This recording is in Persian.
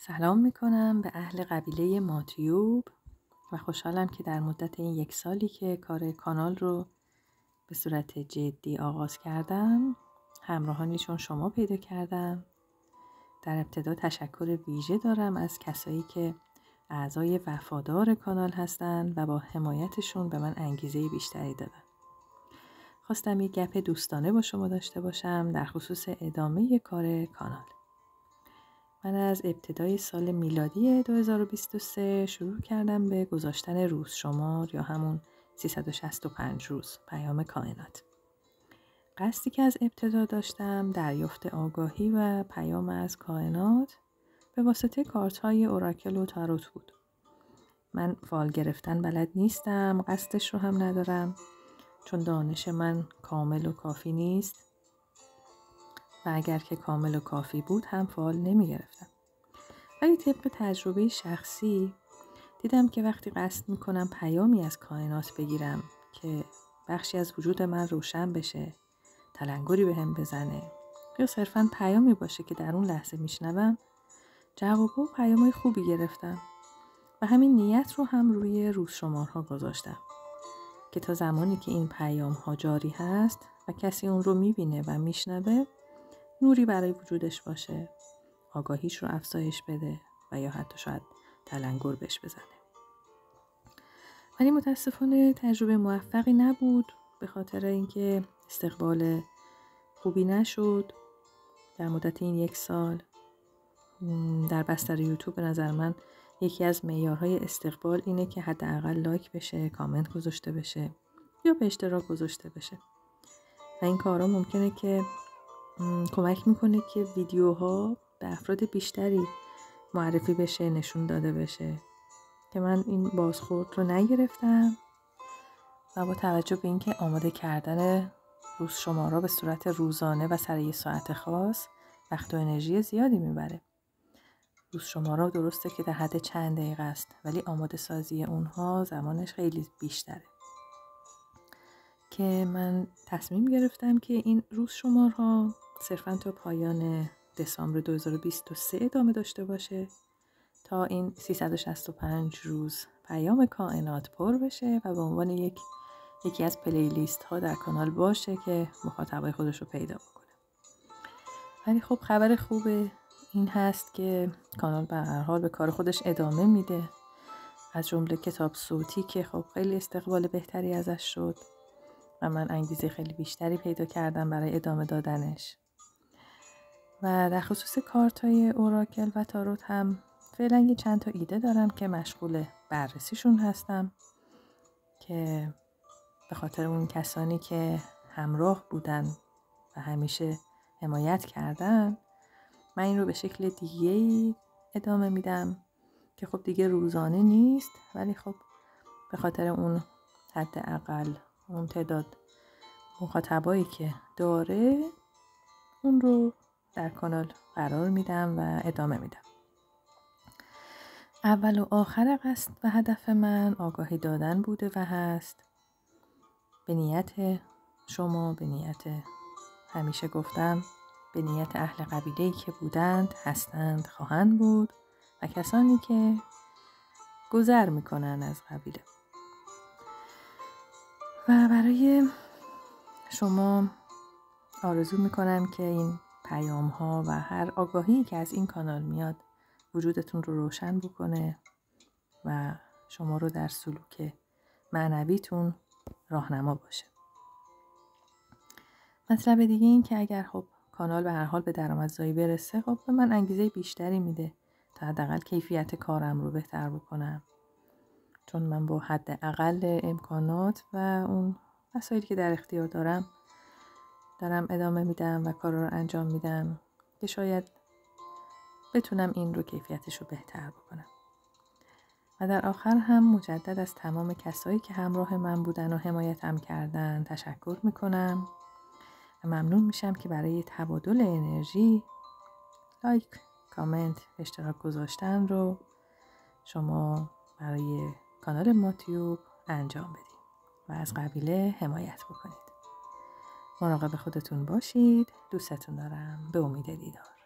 سلام میکنم به اهل قبیله ماتیوب و خوشحالم که در مدت این 1 سالی که کار کانال رو به صورت جدی آغاز کردم همراهانی چون شما پیدا کردم. در ابتدا تشکر ویژه دارم از کسایی که اعضای وفادار کانال هستند و با حمایتشون به من انگیزه بیشتری دادن. خواستم یک گپ دوستانه با شما داشته باشم در خصوص ادامه کار کانال. من از ابتدای سال میلادی 2023 شروع کردم به گذاشتن روز شمار یا همون 365 روز پیام کائنات. قصدی که از ابتدا داشتم دریافت آگاهی و پیام از کائنات به واسطه کارت‌های اوراکل و تاروت بود. من فال گرفتن بلد نیستم، قصدش رو هم ندارم چون دانش من کامل و کافی نیست و اگر که کامل و کافی بود هم فال نمی گرفتم. ولی طبق تجربه شخصی دیدم که وقتی قصد میکنم پیامی از کائنات بگیرم که بخشی از وجود من روشن بشه، تلنگری به هم بزنه یا صرفاً پیامی باشه که در اون لحظه میشنوم، جواب و پیامای خوبی گرفتم و همین نیت رو هم روی روزشمارها گذاشتم که تا زمانی که این پیام ها جاری هست و کسی اون رو میبینه و میشنوه نوری برای وجودش باشه، آگاهیش رو افزایش بده و یا حتی شاید تلنگر بهش بزنه. ولی متاسفانه تجربه موفقی نبود به خاطر اینکه استقبال خوبی نشد در مدت این 1 سال. در بستر یوتیوب به نظر من یکی از معیارهای استقبال اینه که حداقل لایک بشه، کامنت گذاشته بشه یا به اشتراک گذاشته بشه و این کارا ممکنه که کمک میکنه که ویدیوها به افراد بیشتری معرفی بشه، نشون داده بشه که من این بازخورد رو نگرفتم و با توجه به اینکه آماده کردن روز شمارا به صورت روزانه و سر یه ساعت خاص وقت و انرژی زیادی میبره. روز شمارا درسته که در حد چند دقیقه است ولی آماده سازی اونها زمانش خیلی بیشتره که من تصمیم گرفتم که این روز شمارها صرفاً تا پایان دسامبر 2023 ادامه داشته باشه تا این 365 روز پیام کائنات پر بشه و به عنوان یکی از پلیلیست ها در کانال باشه که مخاطبای خودش رو پیدا بکنه. ولی خب خبر خوب این هست که کانال به هر حال به کار خودش ادامه میده، از جمله کتاب صوتی که خب خیلی استقبال بهتری ازش شد و من انگیزه خیلی بیشتری پیدا کردم برای ادامه دادنش. و در خصوص کارت‌های اوراکل و تاروت هم فعلا یه چند تا ایده دارم که مشغول بررسیشون هستم که به خاطر اون کسانی که همراه بودن و همیشه حمایت کردن من این رو به شکل دیگه‌ای ادامه میدم که خب دیگه روزانه نیست ولی خب به خاطر اون حداقل اون تعداد مخاطبایی که داره اون رو در کانال قرار میدم و ادامه میدم. اول و آخر قصد و هدف من آگاهی دادن بوده و هست، به نیت شما، به نیت همیشه گفتم به نیت اهل قبیله‌ای که بودند، هستند، خواهند بود و کسانی که گذر میکنن از قبیله. و برای شما آرزو میکنم که این پیام ها و هر آگاهی که از این کانال میاد وجودتون رو روشن بکنه و شما رو در سلوک معنویتون راهنما باشه. مطلب دیگه این که اگر خب کانال به هر حال به درآمدزایی برسه خب به من انگیزه بیشتری میده تا حداقل کیفیت کارم رو بهتر بکنم، چون من با حداقل امکانات و اون وسایلی که در اختیار دارم ادامه میدم و کار رو انجام میدم که شاید بتونم این رو کیفیتش رو بهتر بکنم. و در آخر هم مجدد از تمام کسایی که همراه من بودن و حمایتم کردن تشکر میکنم و ممنون میشم که برای تبادل انرژی لایک، کامنت، اشتراک گذاشتن رو شما برای کانال ماتیوب انجام بدید و از قبیله حمایت بکنید. مراقب خودتون باشید. دوستتون دارم. به امید دیدار.